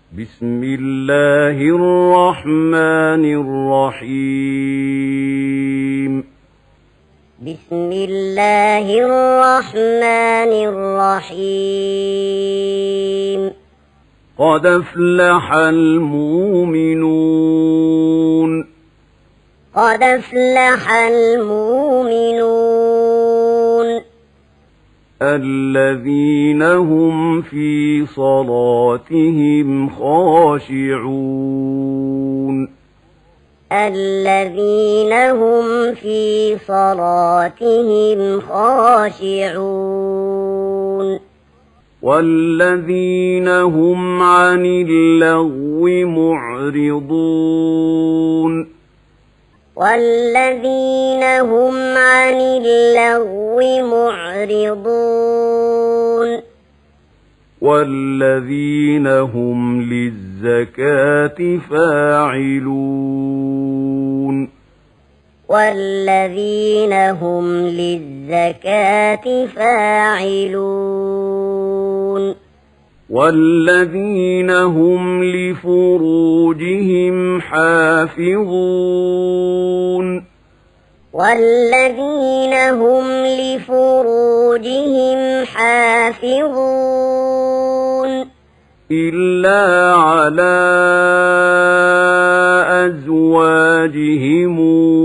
بسم الله الرحمن الرحيم بسم الله الرحمن الرحيم قد أفلح المؤمنون قد أفلح المؤمنون الذين هم في صلاتهم خاشعون الذين هم في صلاتهم خاشعون والذين هم عن اللغو معرضون والذين هم عن اللغو معرضون والذين هم للزكاة فاعلون والذين هم للزكاة فاعلون والذين هم لفروجهم حافظون والذين هم لفروجهم حافظون إلا على أزواجهم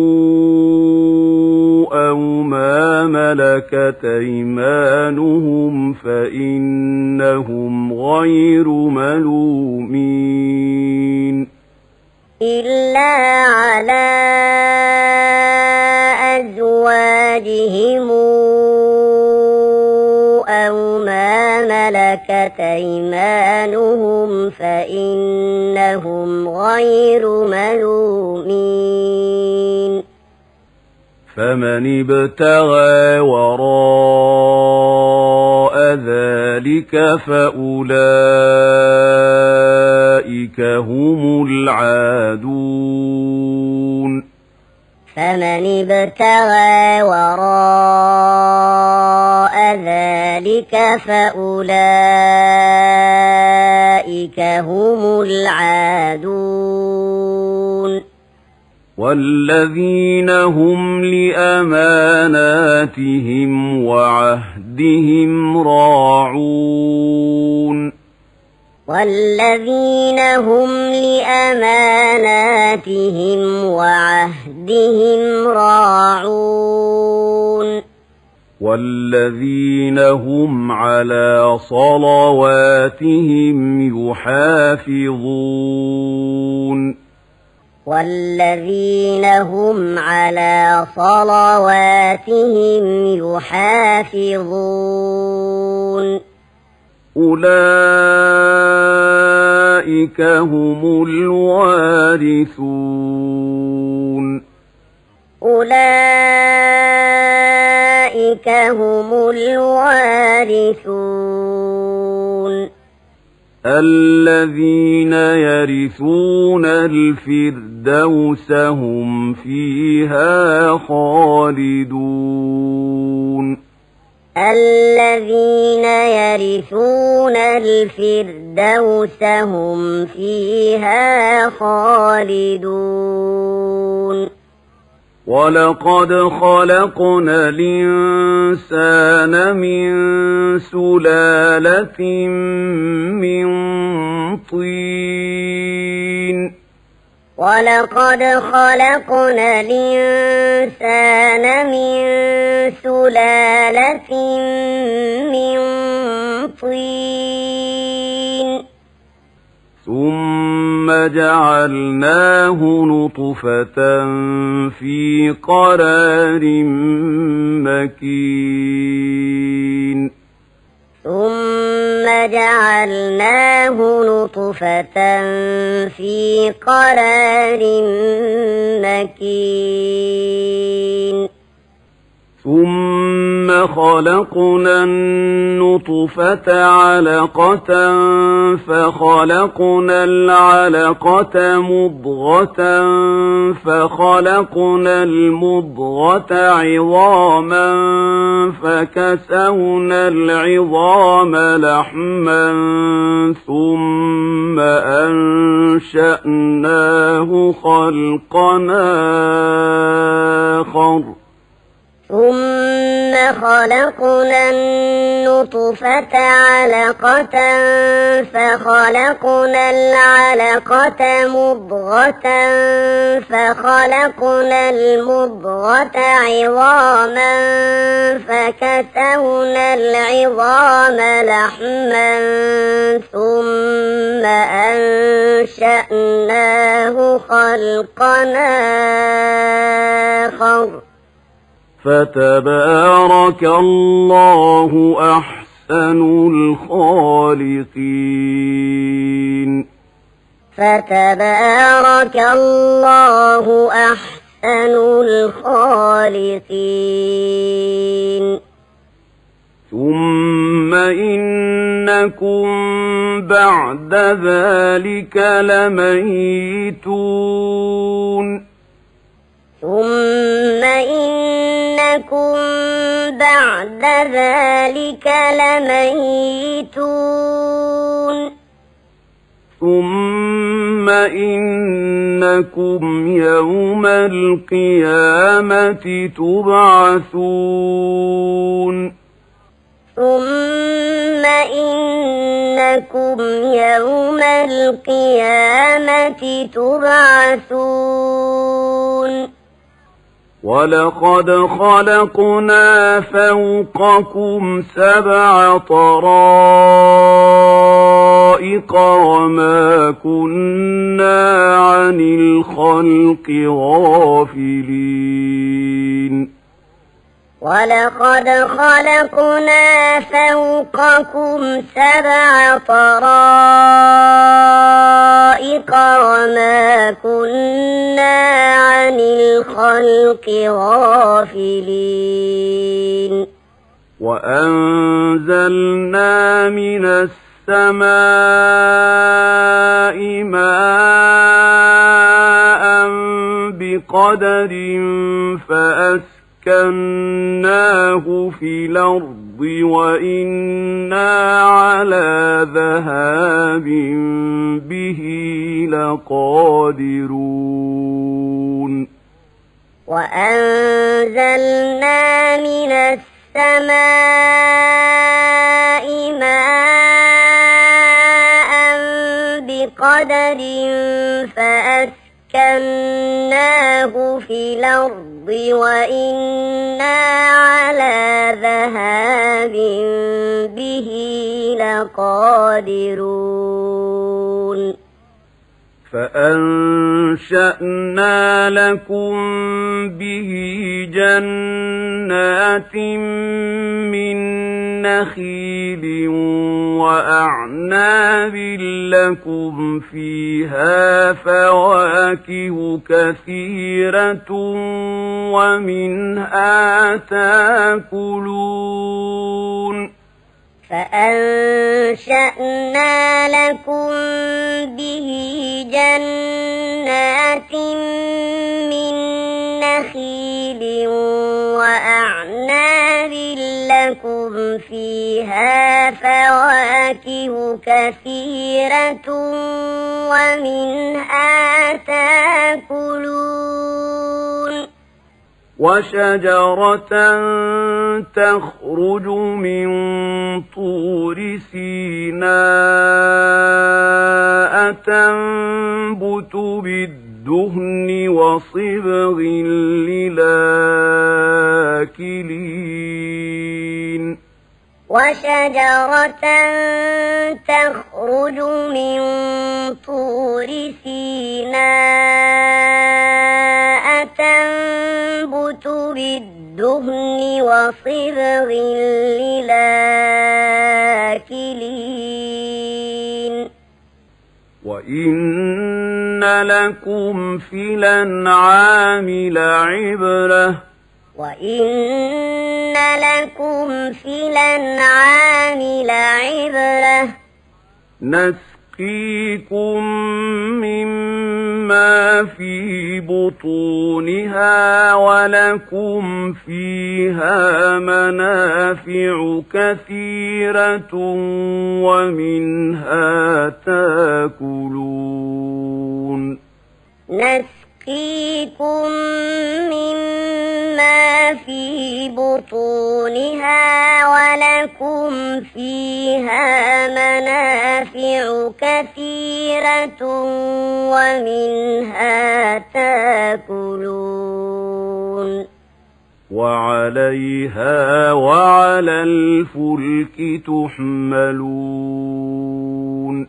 أو ما ملكت أيمانهم فإنهم غير ملومين إلا على أزواجهم أو ما ملكت أيمانهم فإنهم غير ملومين فمن ابتغى وراء ذلك فأولئك هم العادون فمن ابتغى وراء ذلك فأولئك هم العادون والذين هم لأماناتهم وعهدهم راعون والذين هم لأماناتهم وعهدهم راعون والذين هم على صلواتهم يحافظون والذين هم على صلواتهم يحافظون أولئك هم الوارثون أولئك هم الوارثون الذين يرثون الفردوس هم فيها خالدون الذين يرثون الفردوس هم فيها خالدون ولقد خلقنا الإنسان من سلالة من طين ولقد خلقنا الإنسان من سلالة من طين ثم جعلناه نطفة في قرار مكين ثم جعلناه نطفة في قرار مكين ثم خلقنا النطفة علقة فخلقنا العلقة مضغة فخلقنا المضغة عظاما فكسونا العظام لحما ثم أنشأناه خلقا آخر ثم خلقنا النطفة علقة فخلقنا العلقة مضغة فخلقنا المضغة عظاما فكسونا العظام لحما ثم أنشأناه خلقا آخر فتبارك الله أحسن الخالقين فتبارك الله أحسن الخالقين ثم إنكم بعد ذلك لميتون ثم إنكم بعد ذلك لميتون ثم إنكم يوم القيامة تبعثون ثم إنكم يوم القيامة تبعثون ولقد خلقنا فوقكم 7 طرائق وما كنا عن الخلق غافلين ولقد خلقنا فوقكم 7 طرائق وما كنا عن الخلق غافلين وأنزلنا من السماء ماء بقدر فأسكناه في الأرض وإنا على ذهاب به لقادرون وأنزلنا من السماء ماء بقدر فأسكناه في الأرض وإنا على ذهاب به لقادرون فأنشأنا لكم به جنات من نخيل وأعناب لكم فيها فواكه كثيرة ومنها تاكلون فأنشأنا لكم به جنات من نخيل وأعناب لكم فيها فواكه كثيرة ومنها تاكلون وشجرة تخرج من طور سيناء تنبت بالدهن وصبغ للآكلين وشجرة تخرج من طور سيناء تنبت بالدهن وصبغ للآكلين وإن لكم في الأنعام لعبرة وإن لكم في الأنعام لعبرة نسقيكم مما في بطونها ولكم فيها منافع كثيرة ومنها تاكلون نسقيكم مما في بطونها ولكم فيها منافع كثيرة ومنها تاكلون وعليها وعلى الفلك تحملون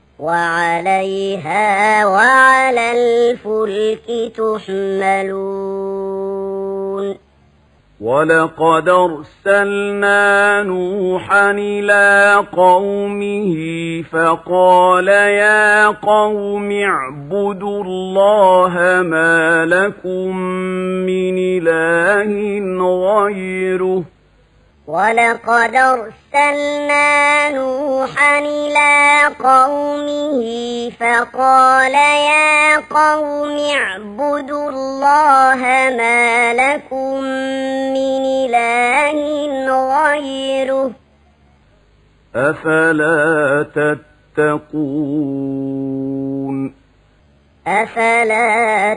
وعليها وعلى الفلك تحملون ولقد أرسلنا نوحا إلى قومه فقال يا قوم اعبدوا الله ما لكم من إله غيره ولقد أرسلنا نوحا إلى قومه فقال يا قوم اعبدوا الله ما لكم من إله غيره أفلا تتقون أفلا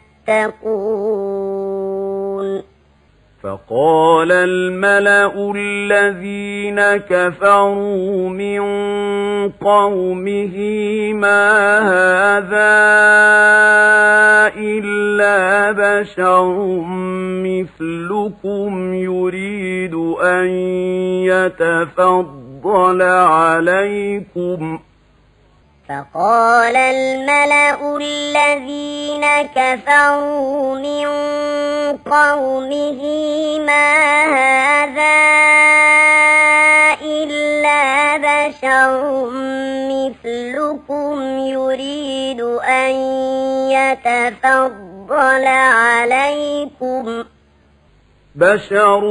تتقون فقال الملأ الذين كفروا من قومه ما هذا إلا بشر مثلكم يريد أن يتفضل عليكم فقال الملأ الذين كفروا من قومه ما هذا إلا بشر مثلكم يريد أن يتفضل عليكم بشر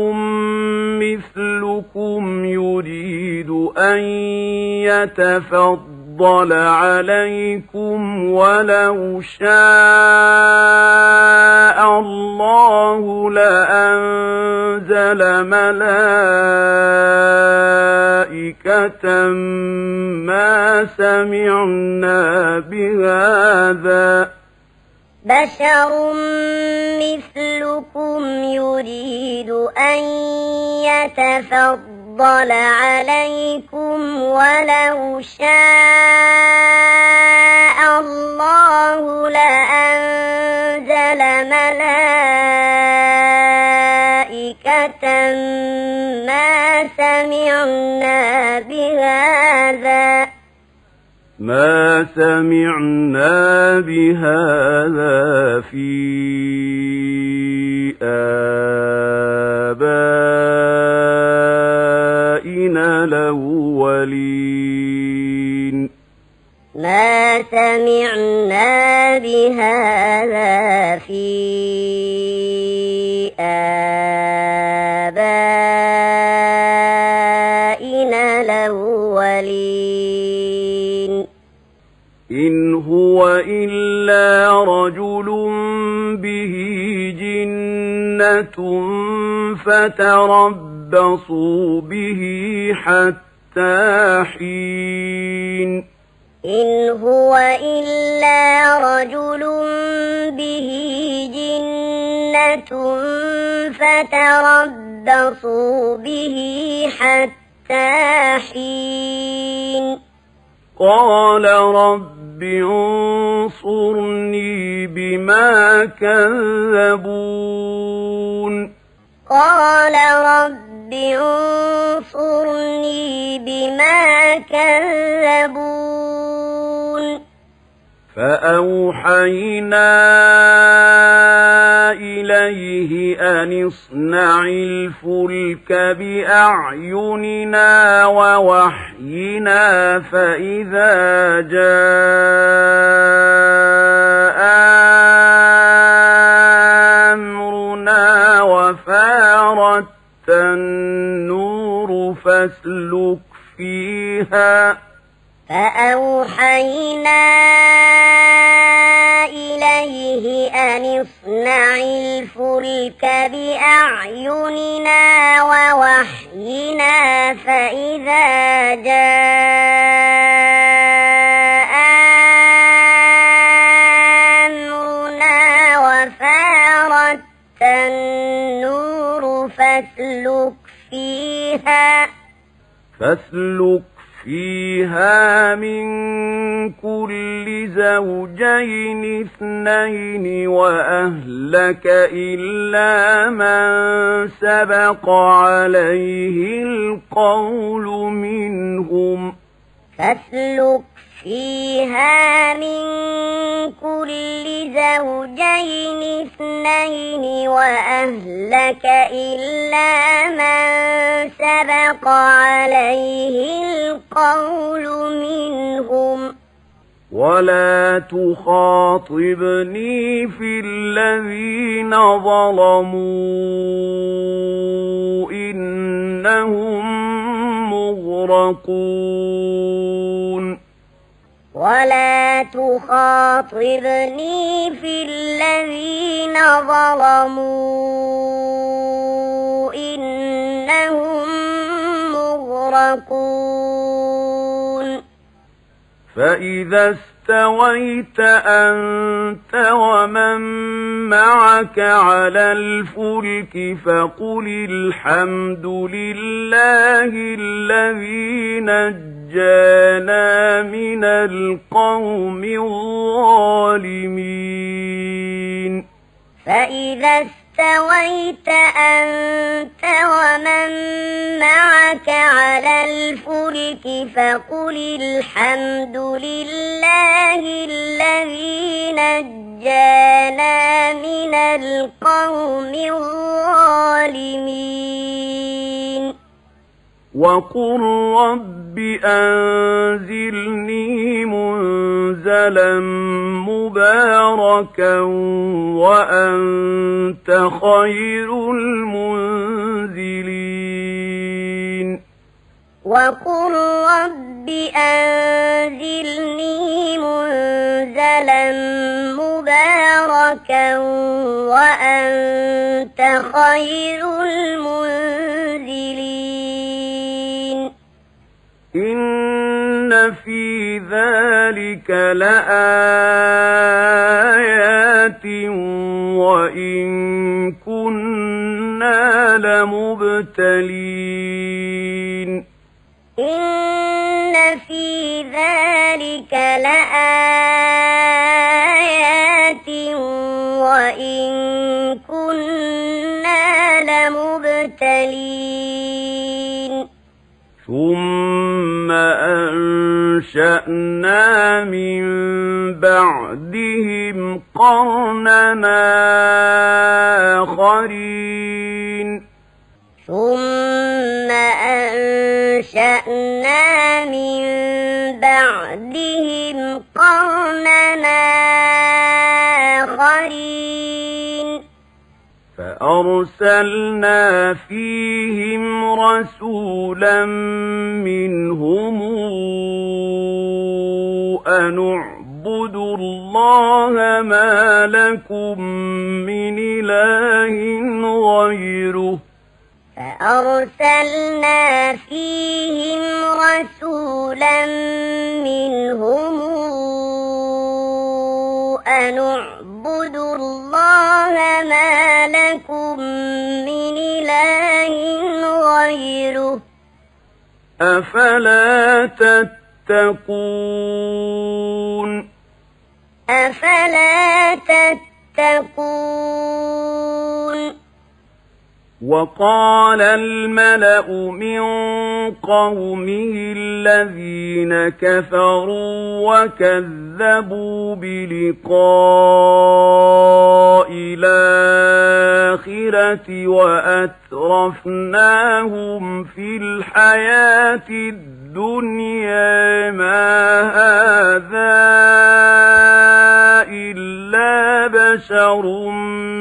مثلكم يريد أن يتفضل عليكم ولو شاء الله لأنزل ملائكة ما سمعنا بهذا بشر مثلكم يريد أن يتفضل عليكم ولو شاء الله لأنزل ملائكة ما سمعنا بهذا ما سمعنا بهذا في آبائنا الأولين ما سمعنا بهذا في آبائنا الأولين إن هو إلا رجل به جنة فتربصوا به حتى حين إن هو إلا رجل به جنة فتربصوا به حتى حين قال رب انصرني بما كذبون قال رب انصرني بما كذبون فأوحينا إليه أن اصنع الفلك بأعيننا ووحينا فإذا جاء أمرنا إليه أن اصنع الفلك بأعيننا ووحينا فإذا جاء أمرنا وفارت النور فاسلك فيها من كل زوجين اثنين وأهلك إلا من سبق عليه القول منهم فاسلك فيها من كل زوجين اثنين وأهلك إلا من سبق عليه القول منهم ولا تخاطبني في الذين ظلموا إنهم مغرقون ولا تخاطبني في الذين ظلموا إنهم مغرقون فإذا استويت أنت ومن معك على الفلك فقل الحمد لله الذي نجانا من القوم الظالمين فإذا استويت أنت ومن معك على الفلك فقل الحمد لله الذي نجانا من القوم الظالمين وقل رب أنزلني منزلا مباركا وأنت خير المنزلين وقل رب أنزلني منزلا مباركا وأنت خير المنزلين إن في ذلك لآيات وإن كنا لمبتلين إن في ذلك لآيات وإن كنا لمبتلين ثم أنشأنا من بعدهم قرننا آخرين ثم أنشأنا من بعدهم قرننا آخرين فأرسلنا فيهم رسولا منهم أن اعبدوا الله ما لكم من إله غيره فأرسلنا فيهم رسولا منهم أن اعبدوا الله ما لكم من إله غيره أفلا تتقون أفلا تتقون وقال الملأ من قومه الذين كفروا وكذبوا بلقاء الآخرة وأترفناهم في الحياة الدنيا ما هذا إلا بشر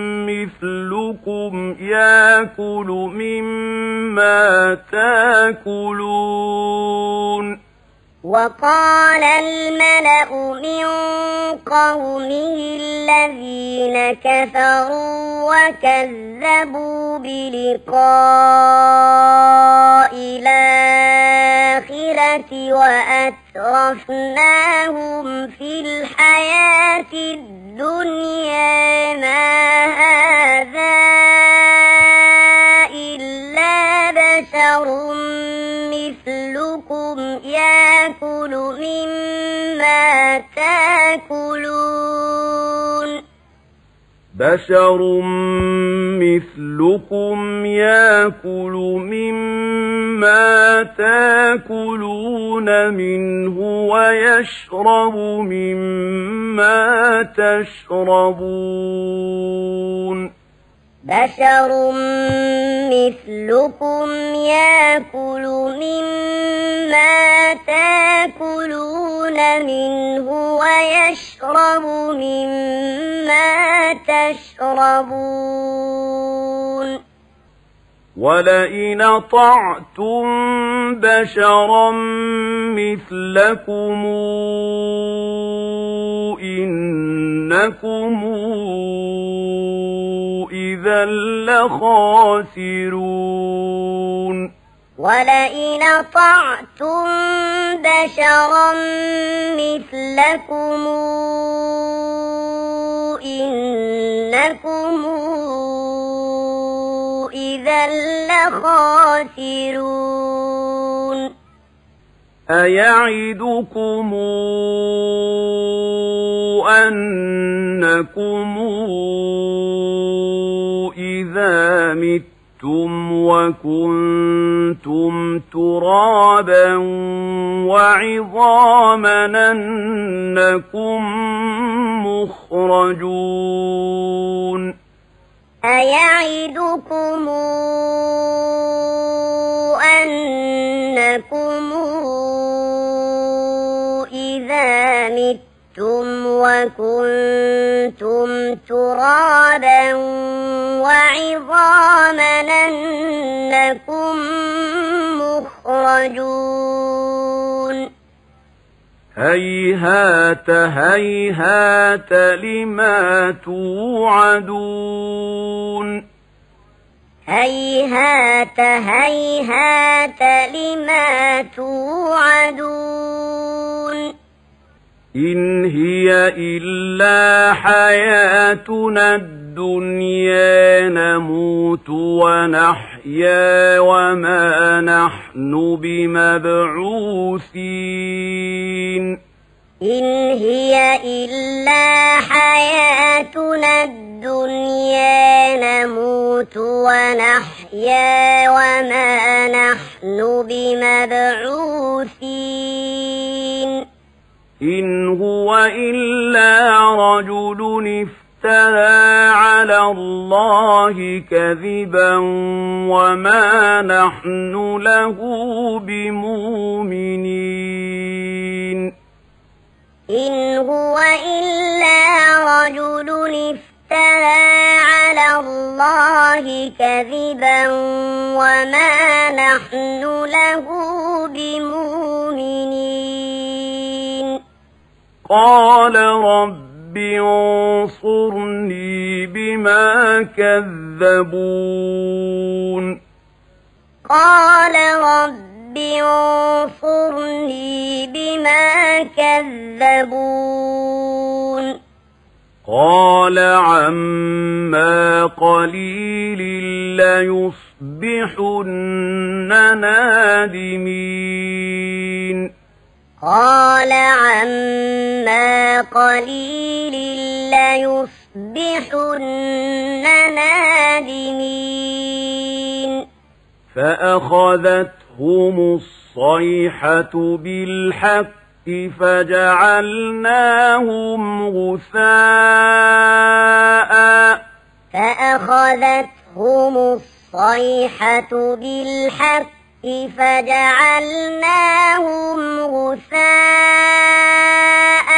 مثلكم يأكل مما تأكلون وقال الملأ من قومه الذين كفروا وكذبوا بلقاء الآخرة وأترفناهم في الحياة الدنيا ما هذا إلا بشر مثلكم يأكل مما تأكلون بشر مثلكم يأكل مما تأكلون منه ويشرب مما تشربون بشر مثلكم يأكل مما تأكلون منه ويشرب مما تشربون ولئن أطعتم بشرا مثلكم إنكم إذا لخاسرون ولئن أطعتم بشرا مثلكم إنكم إذا لخاسرون أيعدكم أنكم إذا متم وكنتم ترابا وعظاما أنكم مخرجون أيعدكم أنكم إذا متم وكنتم ترابا وعظاما أنكم مخرجون هيهات هيهات لما توعدون هيهات هيهات لما توعدون إن هي إلا حياتنا الدنيا نموت ونحيا وما نحن بمبعوثين إن هي إلا حياتنا الدنيا نموت ونحيا وما نحن بمبعوثين إن هو إلا رجل افترى على الله كذبا وما نحن له بمؤمنين إن هو إلا رجل افترى على الله كذبا وما نحن له بمؤمنين قال رب انصرني بما كذبون قال رب انصرني بما كذبون قال عما قليل ليصبحن نادمين قال عما قليل ليصبحن نادمين فأخذتهم الصيحة بالحق فجعلناهم غثاء فأخذتهم الصيحة بالحق فجعلناهم غثاء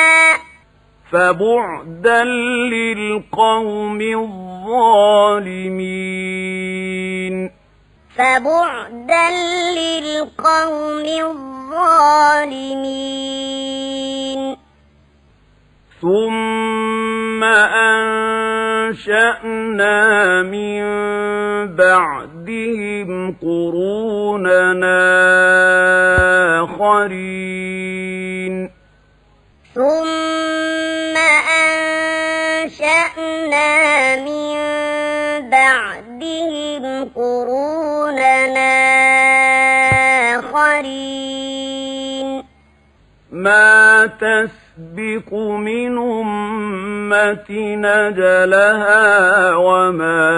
فبعدا للقوم الظالمين فبعدا للقوم الظالمين الظالمين ثم أنشأنا من بعدهم قروننا آخرين ثم أنشأنا من بعدهم قروننا آخرين ما تسبق من أمة أجلها وما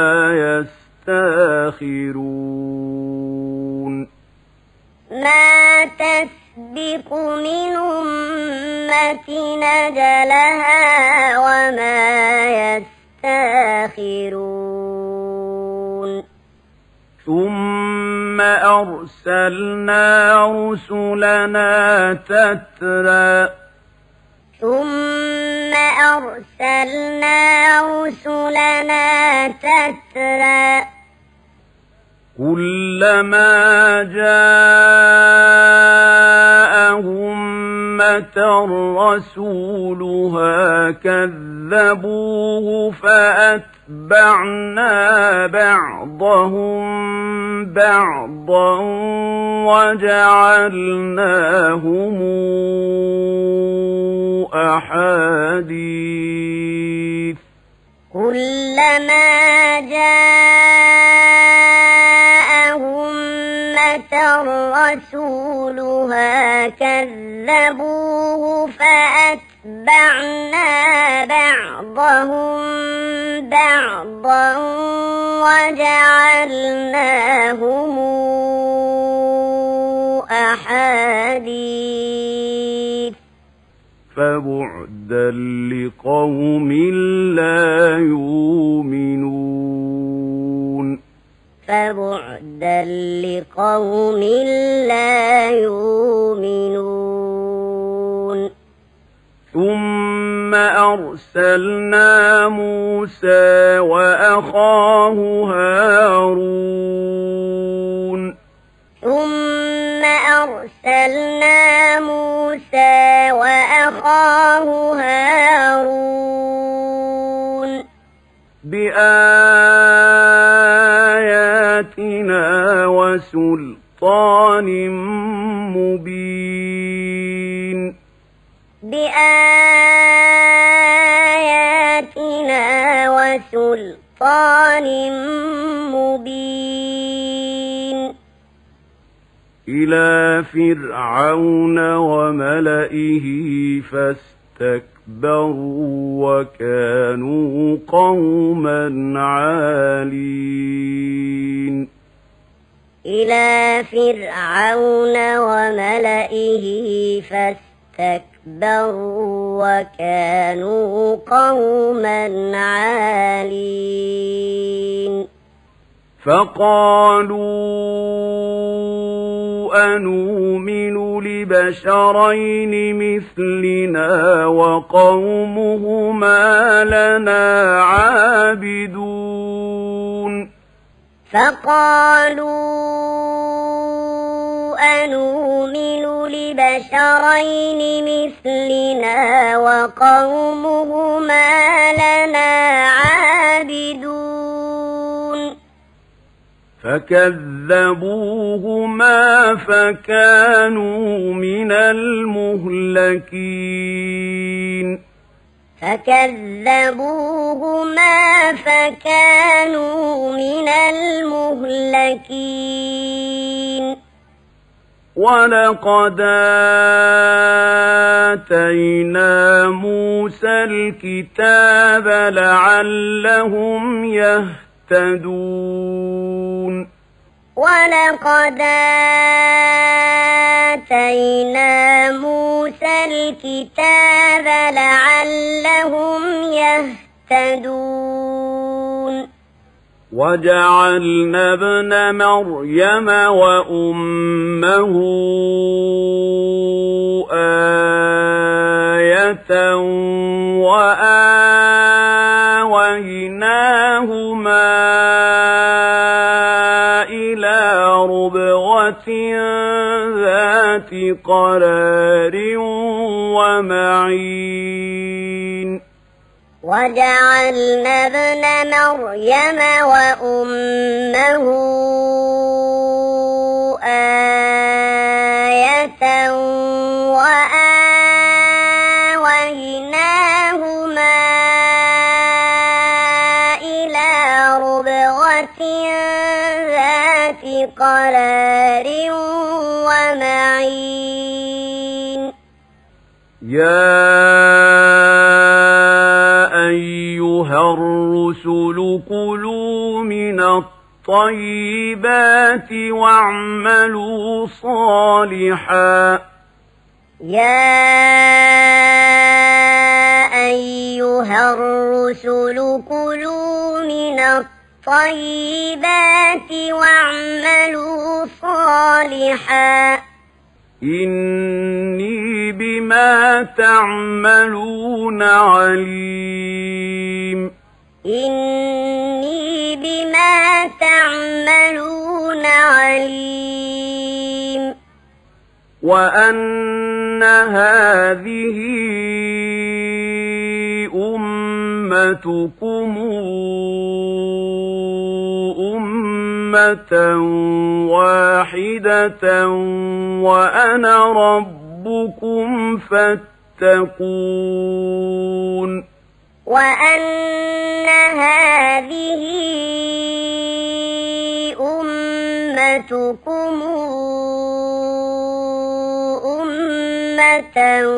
يستأخرون ما تسبق من أمة أجلها وما يستأخرون ثم أرسلنا رسلنا تترى ثم أرسلنا رسلنا تترى كلما جاء أمة رسولها كذبوه فأتبعنا بعضهم بعضا وجعلناهم أحاديث كلما جاء أمة رسولها كذبوه فأتبعنا بعضهم بعضا وجعلناهم أحاديث فبعدا لقوم لا يؤمنون فبعدا لقوم لا يؤمنون ثم أرسلنا موسى وأخاه هارون ثم أرسلنا موسى وأخاه هارون بآياتنا وسلطان مبين بآياتنا وسلطان مبين إلى فرعون وملئه فاستكبروا وكانوا قوما عالين إلى فرعون وملئه فاستكبروا وكانوا قوما عالين فقالوا أنؤمن لبشرين مثلنا وقومهما لنا عابدون فقالوا أنؤمن لبشرين مثلنا وقومهما لنا عابدون فكذبوهما فكانوا من المهلكين فكذبوهما فكانوا من المهلكين ولقد آتينا موسى الكتاب لعلهم يهتدون ولقد آتينا موسى الكتاب لعلهم يهتدون وجعلنا ابن مريم وأمه آية وآويناهما إلى ربوة ذات ذات قرار ومعين وجعلنا ابن مريم وأمه آية وآويناهما إلى ربوة ذات قرار ومعين يا أيها الرسل كلوا من الطيبات واعملوا صالحا يا أيها الرسل كلوا من الطيبات واعملوا صالحا إني بما تعملون عليم إني بما تعملون عليم وأن هذه أمتكم أمة واحدة وأنا ربكم فاتقون وأن هذه أمتكم أمة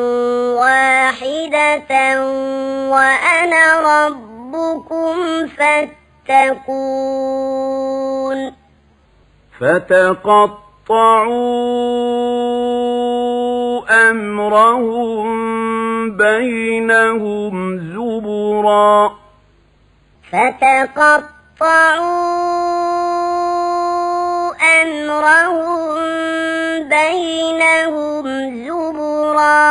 واحدة وأنا ربكم فاتقون فتقطعوا أمرهم بينهم زبرا فتقطعوا أمرهم بينهم زبرا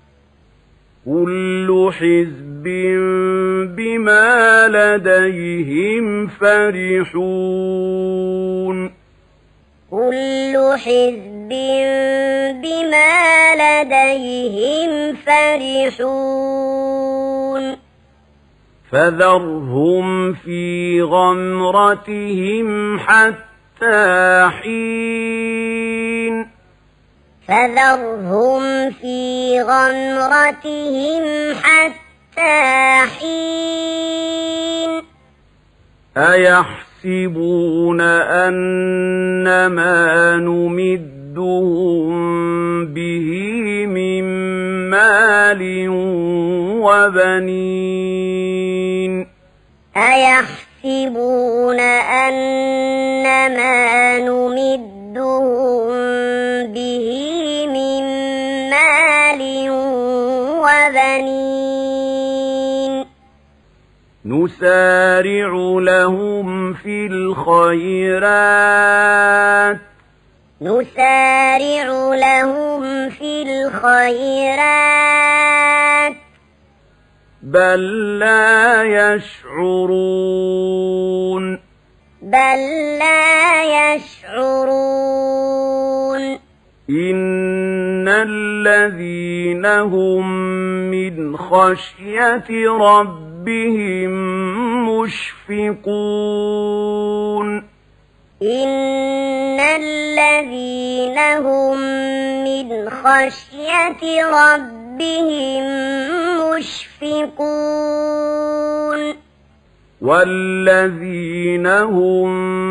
كل حزب بما لديهم فرحون كل حزب بما لديهم فرحون فذرهم في غمرتهم حتى حين فذرهم في غمرتهم حتى حين أيحسبون أنما نمدهم به من مال وبنين أيحسبون أنما نمدهم به من مال وبنين نسارع لهم في الخيرات نسارع لهم في الخيرات بل لا يشعرون بل لا يشعرون إن الذين هم من خشية ربهم مشفقون إن الذين هم من خشية ربهم مشفقون والذين هم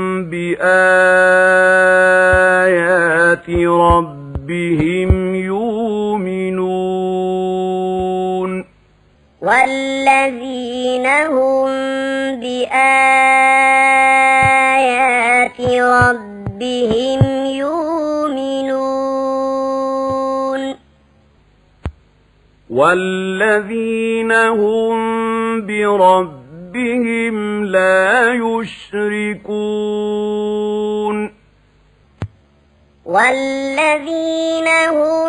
بآيات ربهم يؤمنون والذين هم بآيات ربهم يؤمنون والذين هم بربهم لا يشركون والذين هم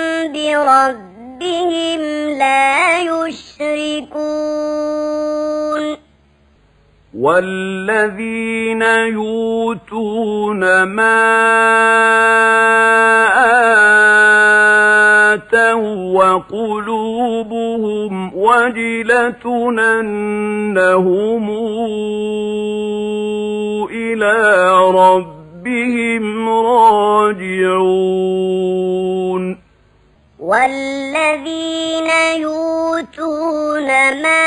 بربهم لا يشركون والذين يؤتون ما آتوا وقلوبهم وجلة أنهم إلى ربهم راجعون والذين يؤتون ما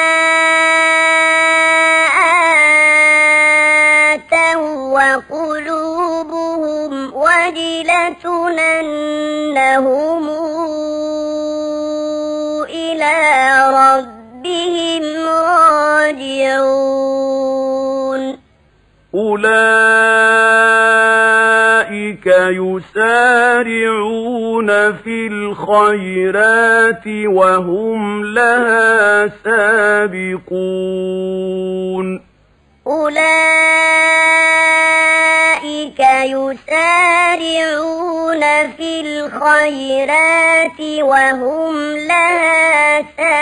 آتوا وقلوبهم وجلة أنهم إلى ربهم راجعون أولئك يسارعون في الخيرات وهم لها سابقون أولئك يسارعون في الخيرات وهم لها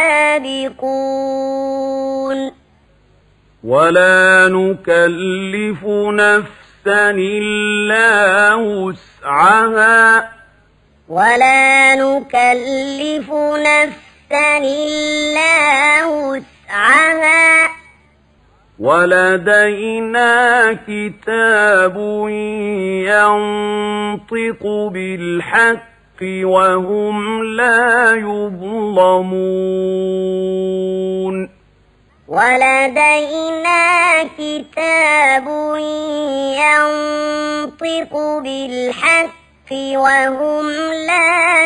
سابقون ولا نكلف نفسا إلا وسعها ولا نكلف نفسا إلا وسعها ولدينا كتاب ينطق بالحق وهم لا يظلمون ولدينا كتاب ينطق بالحق وهم لا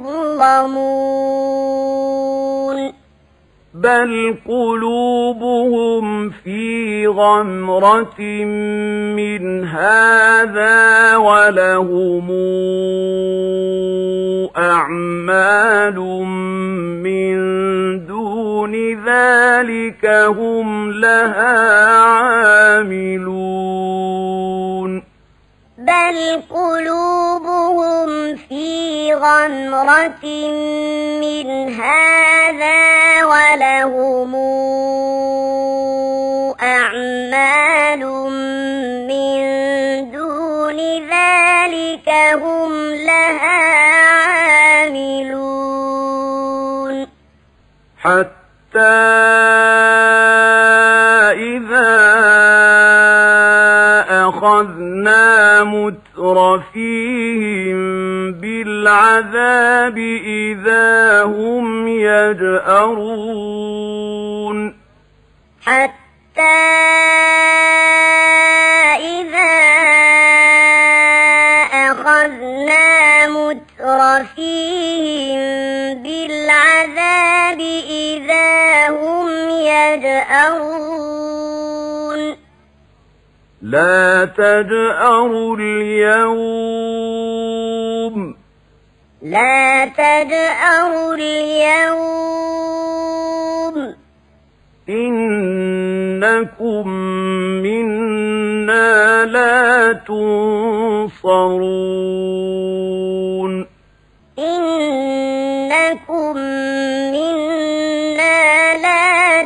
يظلمون بل قلوبهم في غمرة من هذا ولهم أعمال من دون ذلك هم لها عاملون بل قلوبهم في غمرة من هذا ولهم أعمال من دون ذلك هم لها عاملون حتى إذا أخذنا مترفيهم بالعذاب إذا هم يجأرون حتى إذا أخذنا مترفيهم بالعذاب إذا هم يجأرون لا تجأروا اليوم لا تجأروا اليوم إنكم منا لا تنصرون إنكم منا لا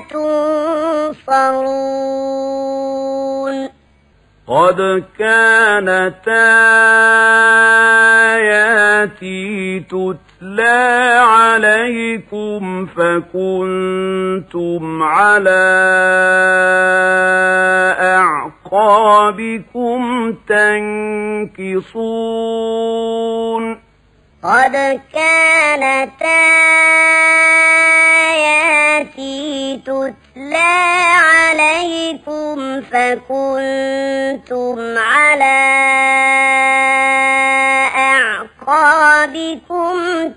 تنصرون قد كانت آياتي تتلى عليكم فكنتم على أعقابكم تنكصون قد كانت آياتي تتلى عليكم فكنتم على أعقابكم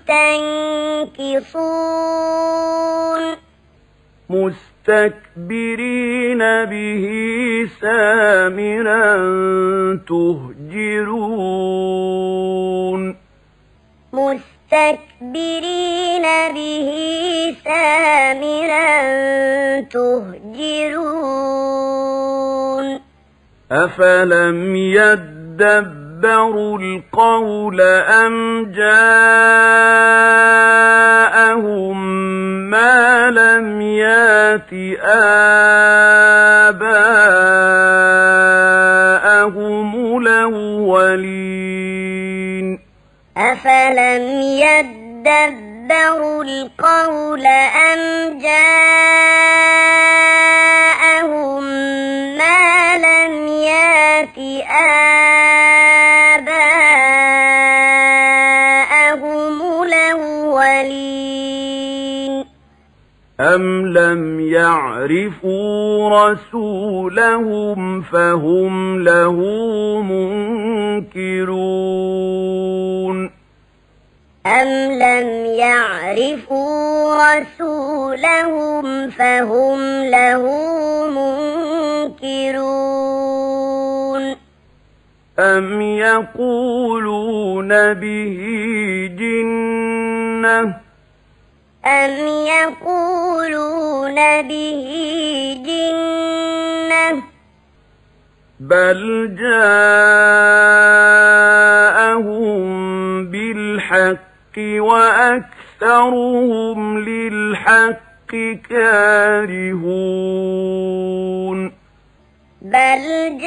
تنكصون مستكبرين به سامرا تهجرون مستكبرين به سامرا تهجرون أفلم يدبروا لِيَدَّبَّرُوا الْقَوْلَ أَمْ جَاءَهُم مَّا لَمْ يَأْتِ آبَاءَهُمُ الْأَوَّلِينَ أَفَلَمْ يَدَّبَّرُوا الْقَوْلَ أَمْ جَاءَهُم مَّا لَمْ يَأْتِ آبَاءَهُمُ الْأَوَّلِينَ أَمْ لَمْ يَعْرِفُوا رَسُولَهُمْ فَهُمْ لَهُ مُنكِرُونَ أَمْ لَمْ يَعْرِفُوا رَسُولَهُمْ فَهُمْ لَهُ مُنكِرُونَ أَمْ يَقُولُونَ بِهِ جِنَّةٌ أَمْ يَقُولُونَ بِهِ جِنَّةٌ بَلْ جَاءَهُم بِالْحَقِّ وَأَكْثَرُهُمْ لِلْحَقِّ كَارِهُونَ بَلْ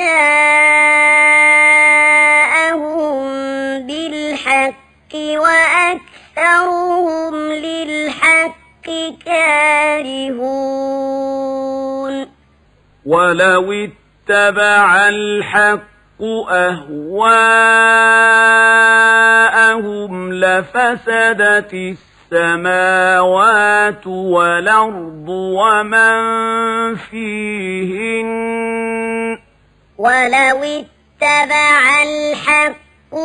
جَاءَهُم بِالْحَقِّ وَأَكْثَرُهُمْ لِلْحَقِّ كَارِهُونَ وَلَوِ اتَّبَعَ الْحَقُّ أَهْوَاءَهُمْ لَفَسَدَتِ السَّمَاوَاتُ وَالْأَرْضُ وَمَن فِيهِنَّ وَلَوِ اتَّبَعَ الْحَقُّ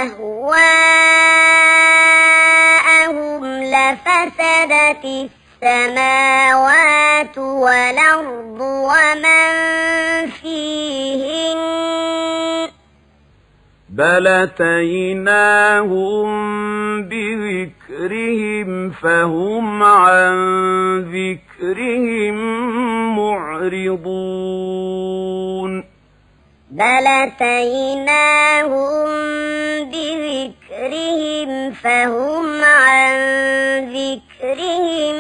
أَهْوَاءَهُمْ لَفَسَدَتِ السَّمَاوَاتُ وَالْأَرْضُ وَمَن فِيهِنَّ بَلْ أَتَيْنَاهُم بِذِكْرِهِمْ فَهُمْ عَن ذِكْرِهِم مُّعْرِضُونَ بَلْ أَتَيْنَاهُم بِذِكْرِهِمْ فَهُمْ عَن ذِكْرِهِم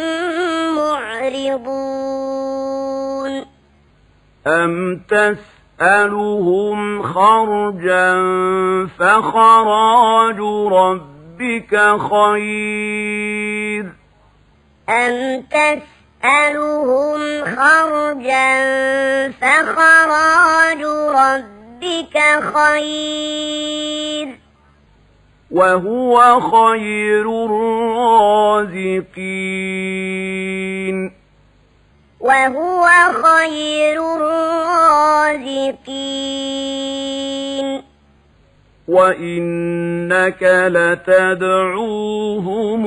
مُّعْرِضُونَ أَمْ تَسْأَلُهُمْ خَرْجًا فَخَرَاجُ رَبِّكَ خَيْرٌ أَمْ تَسْأَلُهُمْ خَرْجًا فَخَرَاجُ رَبِّكَ خَيْرٌ وَهُوَ خَيْرُ الرَّازِقِينَ وَهُوَ خَيْرُ الرَّازِقِينَ وَإِنَّكَ لَتَدْعُوهُمْ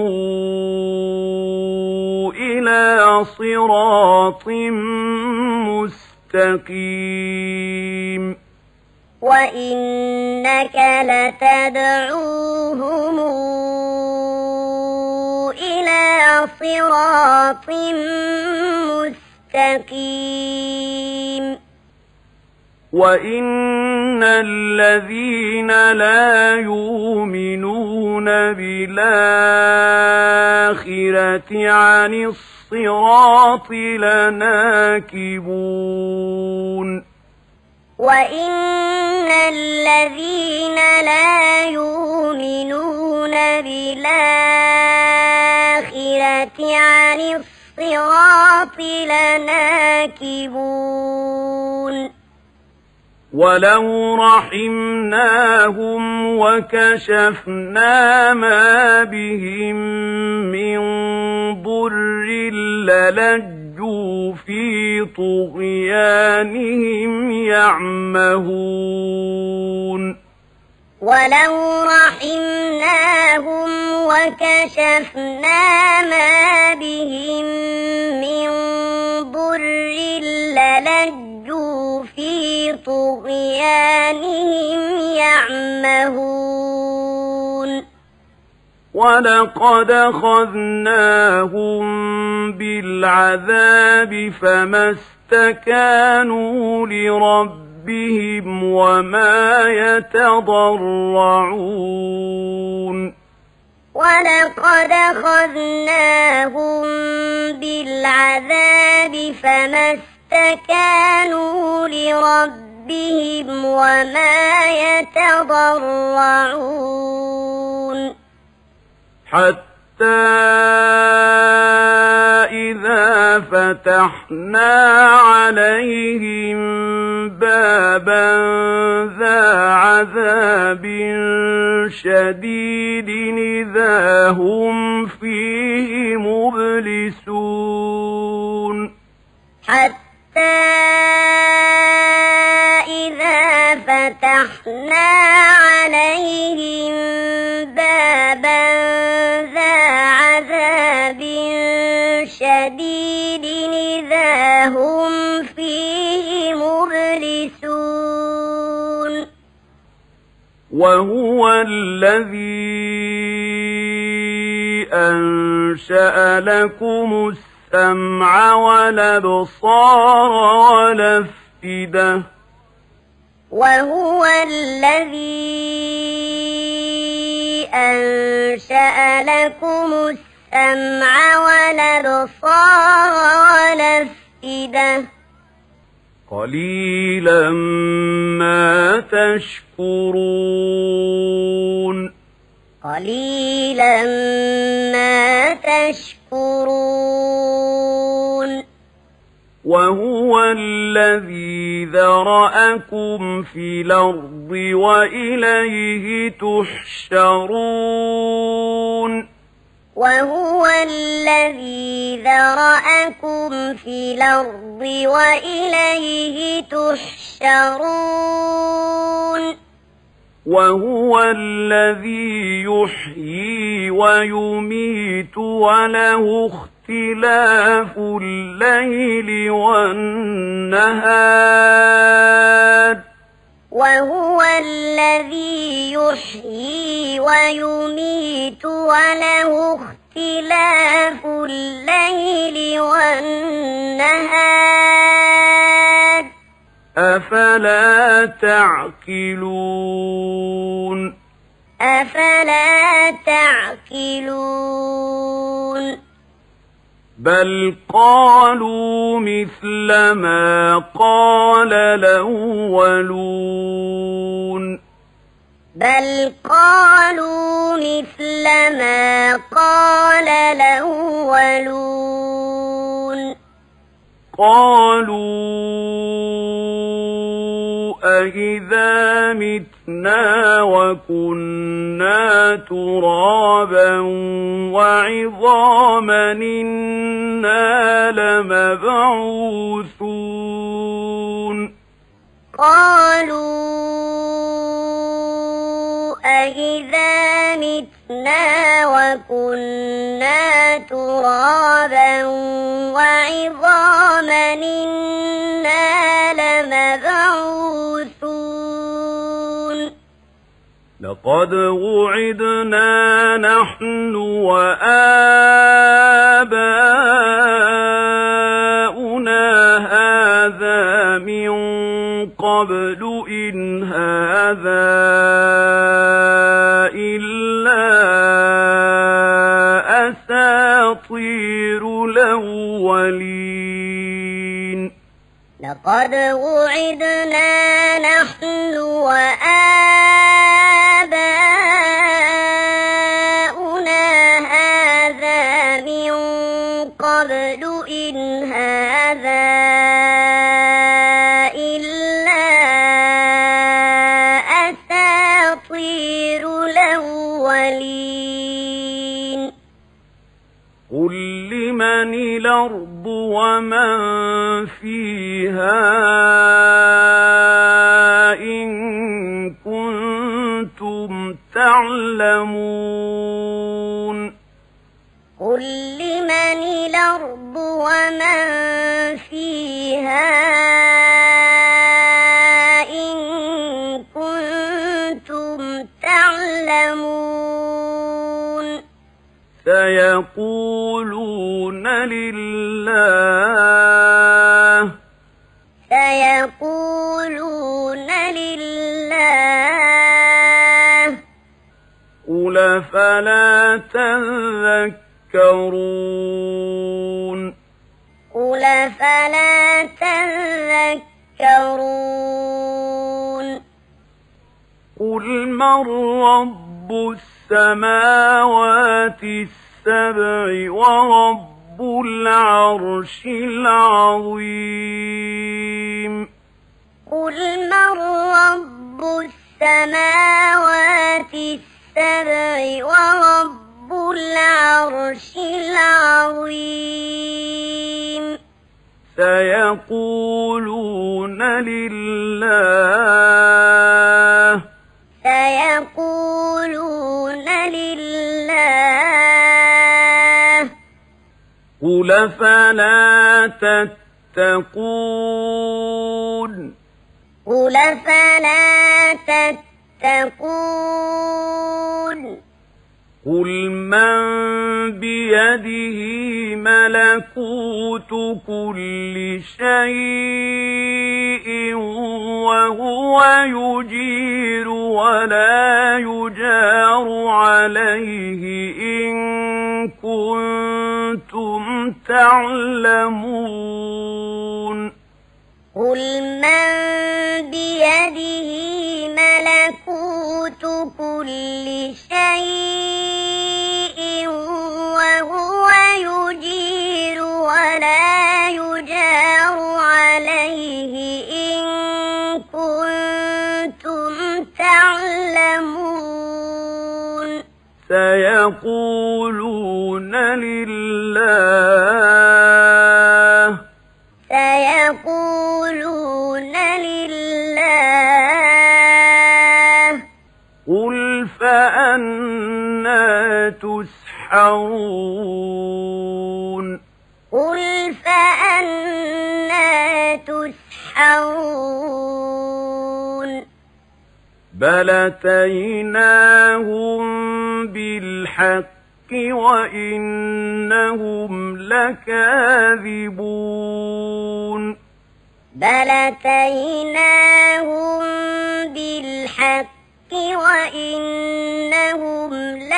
إِلَى صِرَاطٍ مُّسْتَقِيمٍ وَإِنَّكَ لَتَدْعُوهُمْ إِلَى صِرَاطٍ مُّسْتَقِيمٍ وَإِنَّ الَّذِينَ لَا يُؤْمِنُونَ بِالْآخِرَةِ عَنِ الصِّرَاطِ لَنَاكِبُونَ وَإِنَّ الَّذِينَ لَا يُؤْمِنُونَ بِالْآخِرَةِ عَنِ الصِّرَاطِ لَنَاكِبُونَ وَلَوْ رَحِمْنَاهُمْ وَكَشَفْنَا مَا بِهِم مِّن ضُرٍّ لَّلَجُّوا فِي طُغْيَانِهِمْ يَعْمَهُونَ وَلَوْ رَحِمْنَاهُمْ وَكَشَفْنَا مَا بِهِم مِّن ضُرٍّ لَّلَجُّوا فِي طُغْيَانِهِمْ يَعْمَهُونَ وَلَقَدْ أَخَذْنَاهُم بِالْعَذَابِ فَمَا اسْتَكَانُوا لِرَبِّهِمْ ربهم وما يتضرعون ولقد أخذناهم بالعذاب فما استكانوا لربهم وما يتضرعون حتى إذا فتحنا عليهم بابا ذا عذاب شديد إذا هم فيه مبلسون حتى إذا فتحنا عليهم بابا ذا عذاب شديد إذا هم فيه مبلسون وهو الذي أنشأ لكم السمع والأبصار والأفئدة وهو الذي أنشأ لكم السمع والأبصار والأفئدة قليلا ما تشكرون قليلا ما تشكرون وهو الذي ذرأكم في الأرض وإليه تحشرون وهو الذي ذرأكم في الأرض وإليه تحشرون وهو الذي يحيي ويميت وله اختلاف الليل والنهار وهو الذي يحيي ويميت وله اختلاف الليل والنهار أفلا تعقلون أفلا تعقلون بل قالوا مثل ما قال الأولون بل قالوا مثل ما قال الأولون قالوا أإذا متنا وكنا ترابا وعظاما إنا لمبعوثون قالوا أإذا متنا وكنا ترابا وعظاما إنا لمبعوثون لقد وعدنا نحن وآباؤنا هذا من قبل إن هذا إلا أساطير الأولين لقد وعدنا نحن وآباؤنا هذا من قبل إن هذا إلا أساطير الأولين قل لمن الأرض ومن فيها إن كنتم تعلمون قل لمن الأرض ومن فيها إن كنتم تعلمون سيقولون لله سيقولون قل فلا تذكرون قل فلا تذكرون قل من رب السماوات السبع ورب العرش العظيم قل من رب السماوات السبع ورب العرش العظيم سيقولون لله سيقولون لله قل فلا تتقون قل فلا تتقون قل من بيده ملكوت كل شيء وهو يجير ولا يجار عليه إن كنتم تعلمون قل من بيده ملكوت كل شيء وهو يجير ولا يجار عليه إن كنتم تعلمون سيقولون لله سيقولون لله قل فأنى تسحرون قل فأنى تسحرون بل أتيناهم بالحق وإنهم لكاذبون بل أتيناهم بالحق وإنهم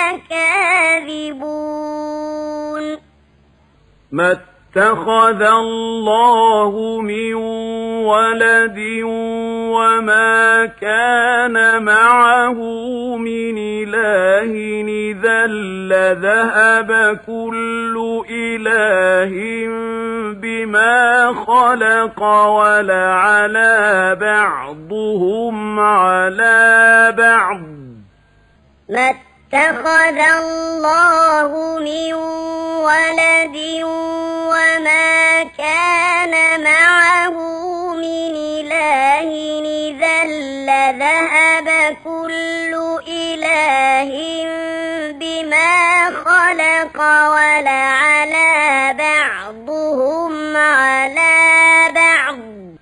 لكاذبون ما اتخذ الله من ولد وما كان معه من إله إذا لذهب كل إله بما خلق ولعلى بعضهم على بعض ما اتخذ الله من ولد وما كان معه من إله إذا لذهب كل إله بما خلق ولعلى بعضهم على بعض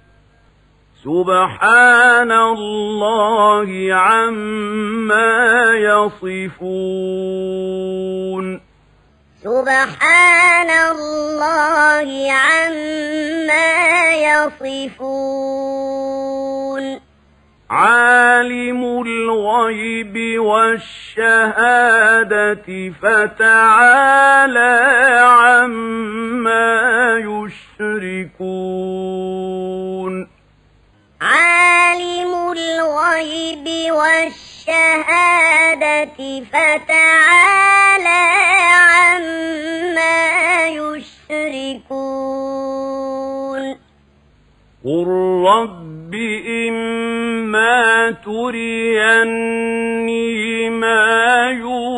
سبحان الله عما يصفون سبحان الله عما يصفون عالم الغيب والشهادة فتعالى عما يشركون عالم الغيب والشهادة فتعالى عما يشركون قل رب إما تريني ما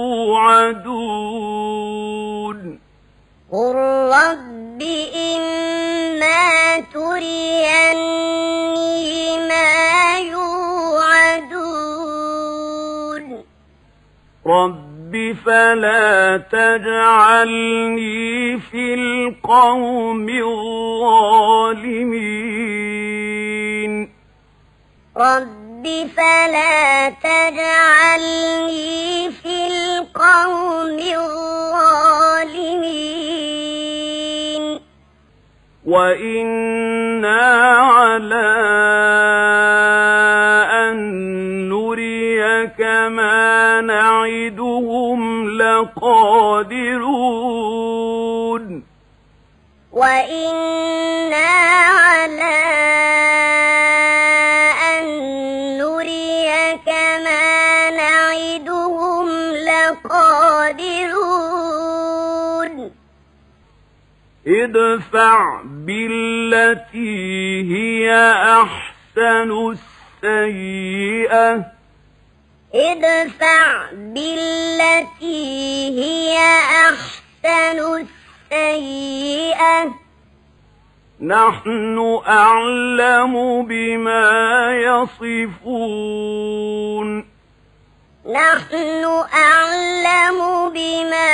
يوعدون قل رب إما تريني ما يوعدون رب فلا تجعلني في القوم الظالمين رب فلا تجعلني في القوم الظالمين وإنا على أن نريك ما نعدهم لقادرون وإنا على أن نريك ما نعدهم لقادرون ادفع بالتي هي أحسن السيئة ادفع بالتي هي أحسن السيئة نحن أعلم بما يصفون نحن أعلم بما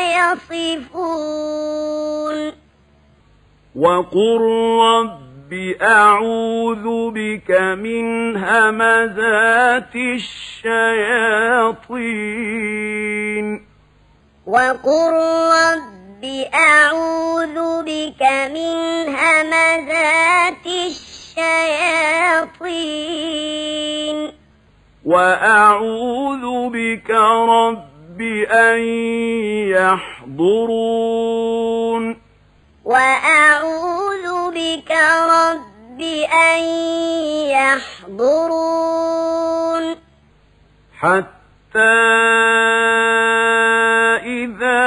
يصفون وقل رب أعوذ بك من همزات الشياطين وقل رب أعوذ بك من همزات الشياطين وأعوذ بك رب أن يحضرون وأعوذ بك رب أن يحضرون حتى إذا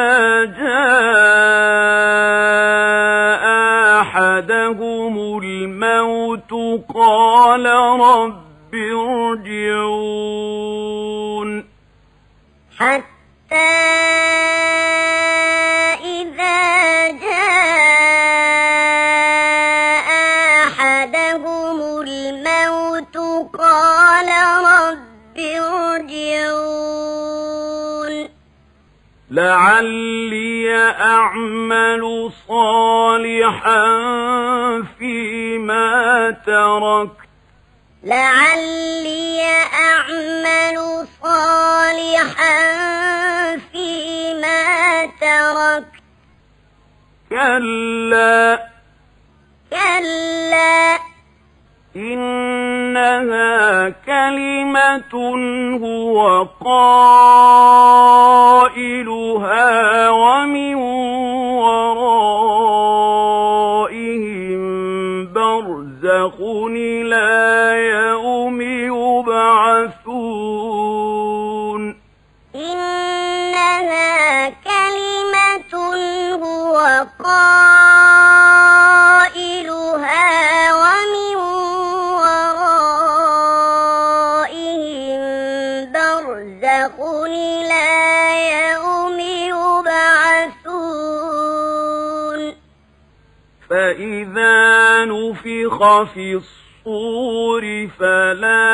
جاء أحدهم الموت قال رب ارجعون حتى إذا جاء أحدهم الموت قال رب ارجعون لعلي أعمل صالحا فيما تركت لعلي أعمل صالحا فيما تركت كلا إنها كلمة هو قائلها ومن ورائهم برزخ إلى يوم يبعثون إنها كلمة هو قائلها ومن ورائهم برزخ إلى يوم يبعثون فإذا نفخ في الصور فلا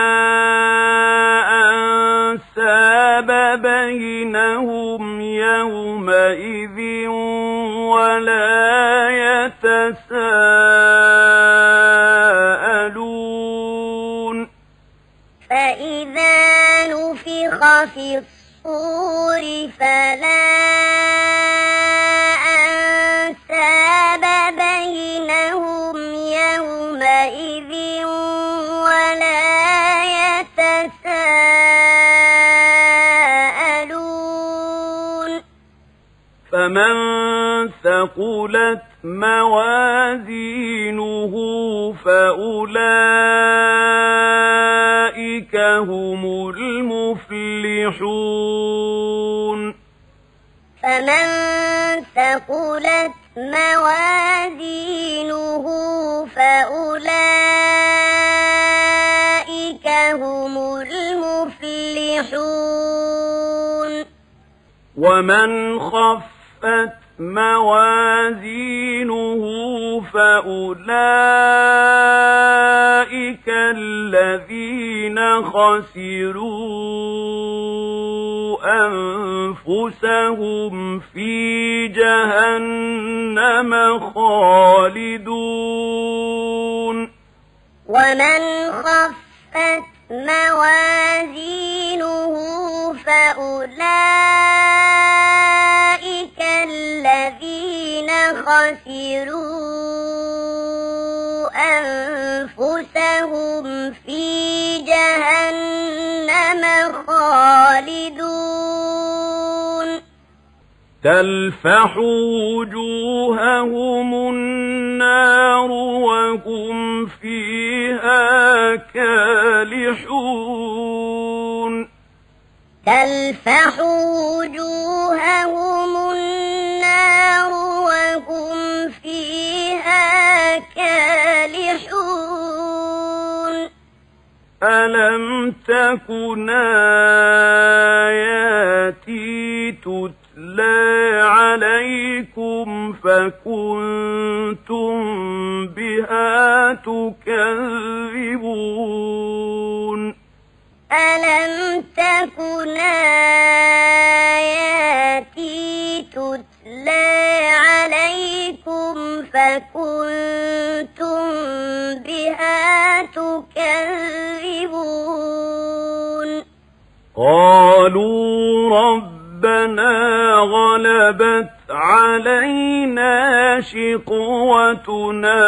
أنساب بينهم يومئذ ولا يتساءلون فإذا نفخ في الصور فلا أنساب بينهم يومئذ ولا يتساءلون فمن ثقلت موازينه فأولئك هم المفلحون فمن ثقلت موازينه فأولئك هم المفلحون ومن خفت موازينه فأولئك الذين خسروا أنفسهم في جهنم خالدون ومن خفت موازينه فأولئك الذين خسروا أنفسهم في جهنم خالدون تلفح وجوههم النار وهم فيها كالحون تلفح وجوههم النار وهم فيها كالحون ألم تكن آياتي تتلى عليكم فكنتم بها تكذبون ألم تكن آياتي تتلى عليكم فكنتم بها تكذبون قالوا ربنا غلبت علينا شقوتنا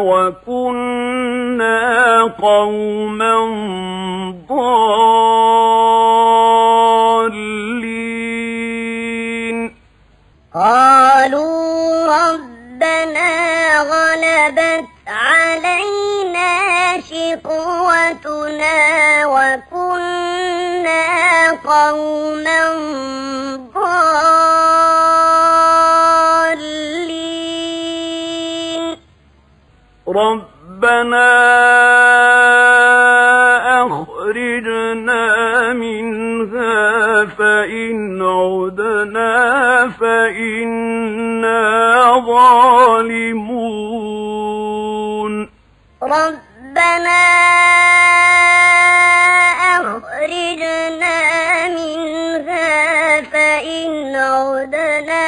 وكنا قوما ضالين قالوا ربنا غلبت علينا شقوتنا وكنا قوما ضالين ربنا أخرجنا منها فإن عدنا فإنا ظالمون ربنا أخرجنا منها فإن عدنا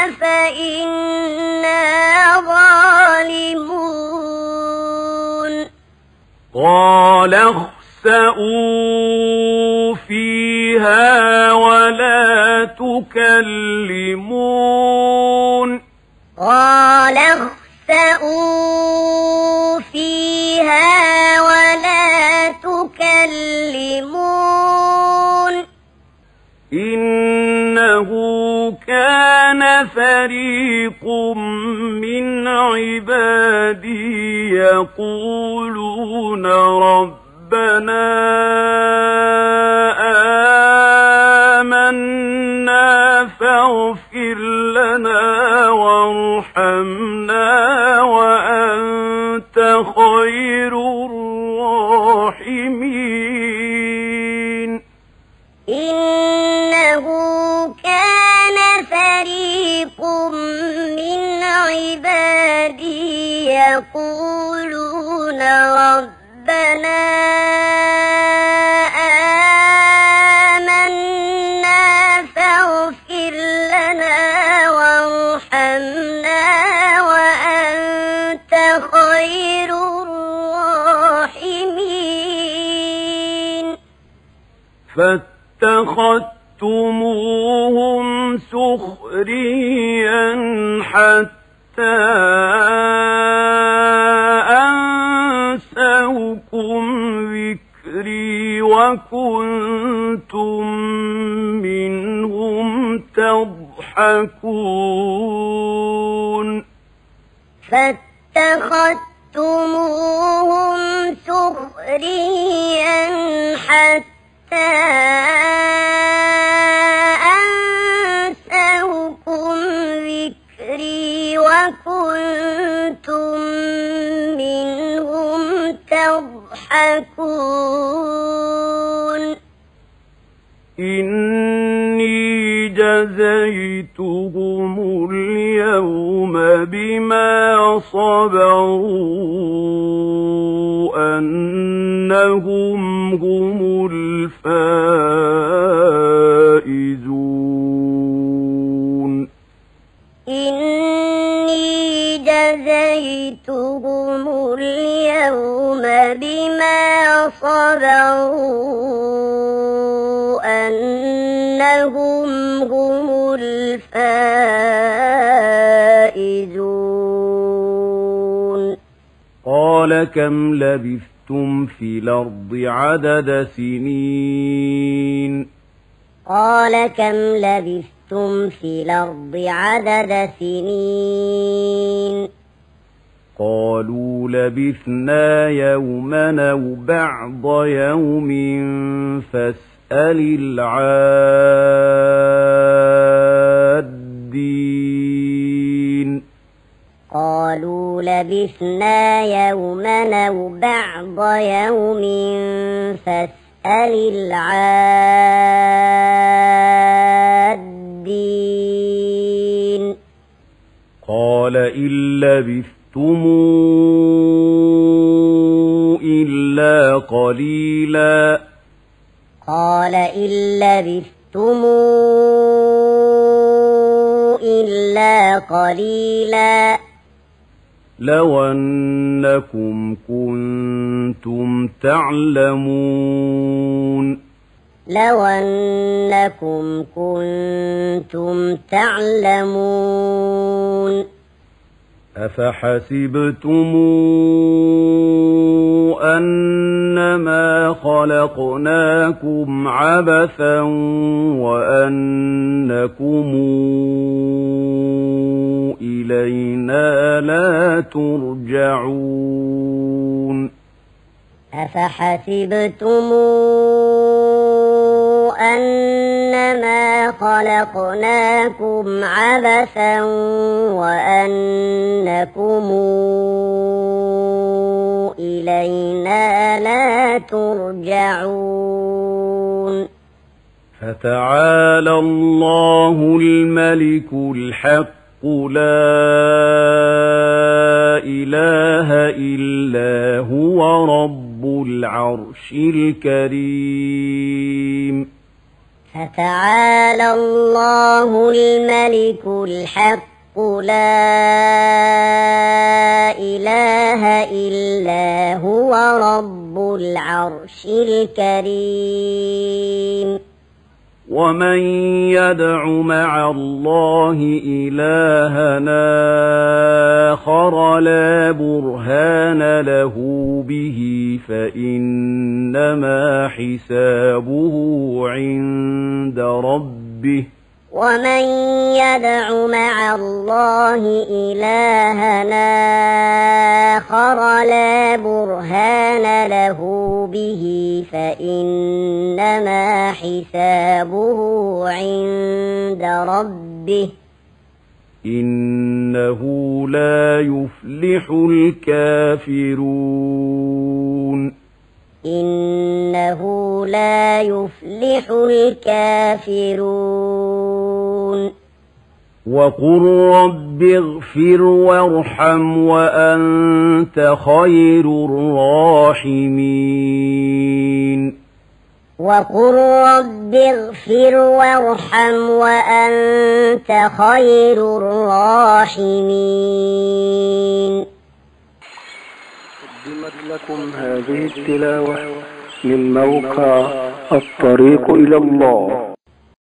فإنا ظالمون قال اخسئوا فيها ولا تكلمون قال اخسئوا فيها ولا تكلمون إنه كان فريق من عبادي يقولون ربنا آمنا فاغفر لنا وارحمنا وأنت خير الراحمين إنه كان فريق من عبادي يقولون ربنا آمنا فاغفر لنا وارحمنا وأنت خير الراحمين فاتخذتموهم سخريا حتى أنسوكم ذكري وكنتم منهم تضحكون فاتخذتموهم سخريا حتى أنسوكم ذكري وكنتم منهم تضحكون إني جزيتهم اليوم بما صبروا أنهم هم الفائزون إني جزيتهم اليوم بما صبروا أنهم هم الفائزون قال كم لبثتم في الأرض عدد سنين قال كم لبثتم لبثتم في الأرض عدد سنين قالوا لبثنا يوما أو بعض يوم فاسأل العادين قالوا لبثنا يوما أو بعض يوم فاسأل العادين قال إن لبثتم إلا قليلا قال إن لبثتم إلا قليلا لو أنكم كنتم تعلمون لو أنكم كنتم تعلمون أفحسبتم أنما خلقناكم عبثا وأنكم إلينا لا ترجعون أفحسبتم أنما خلقناكم عبثا وأنكم إلينا لا ترجعون فتعالى الله الملك الحق لا إله إلا هو رب العرش الكريم فتعالى الله الملك الحق لا إله إلا هو رب العرش الكريم ومن يدع مع الله إلها آخر لا برهان له به فإنما حسابه عند ربه ومن يدع مع الله إلها آخر لا برهان له به فإنما حسابه عند ربه إنه لا يفلح الكافرون إنه لا يفلح الكافرون وقل رب اغفر وارحم وأنت خير الراحمين وقل رب اغفر وارحم وأنت خير الراحمين. قدمت لكم هذه التلاوة من موقع الطريق إلى الله.